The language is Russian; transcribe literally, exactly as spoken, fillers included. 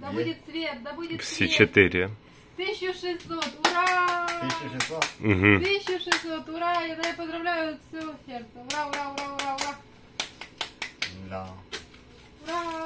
Да будет свет, да будет Все свет. четыре. тысяча шестьсот, ура! тысяча шестьсот. Угу. тысяча шестьсот, ура! Я, я поздравляю от всего сердца. Ура, ура, ура, ура, ура. Да. Ура!